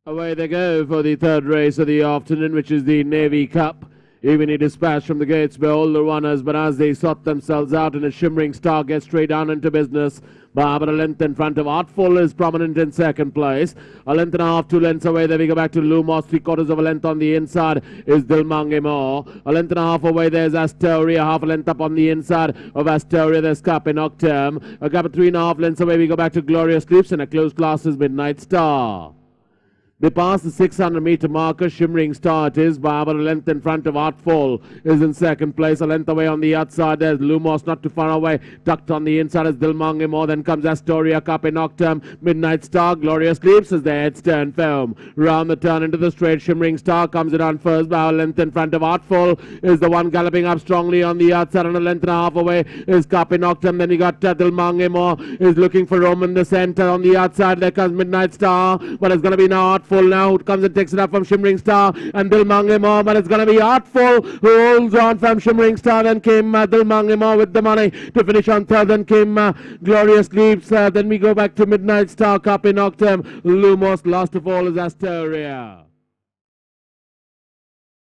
Away they go for the third race of the afternoon, which is the Navy Cup. Evenly dispatched from the gates by all the runners, but as they sort themselves out in a shimmering star, get straight down into business. But a length in front of Artful is prominent in second place. A length and a half, 2 lengths away. There we go back to Lumos. 3/4 of a length on the inside is Dilmangimo. A length and a half away. There's Astoria. Half a length up on the inside of Astoria. There's Cup in Octerm. A gap of 3.5 lengths away. We go back to Glorious Sleeps, and a close class is Midnight Star. They pass the 600-meter marker. Shimmering Star it is. By about a length in front of Artful is in second place. A length away on the outside. There's Lumos not too far away. Tucked on the inside is Dilmangimo. Then comes Astoria. Cup in Octerm. Midnight Star. Glorious Sleeps is there. It's turn film. Round the turn into the straight. Shimmering Star comes it on first. By a length in front of Artful is the one galloping up strongly on the outside. And a length and a half away is Cup in Octerm. Then you got Dilmangimo is looking for room in the center. On the outside there comes Midnight Star. But it's going to be now Artful. Now who comes and takes it up from Shimmering Star and Dilmangimo, but it's going to be Artful who holds on from Shimmering Star. Then came Dilmangimo with the money to finish on third. Then came Glorious Sleeps. Then we go back to Midnight Star. Cup in Octerm. Lumos last of all is Astoria.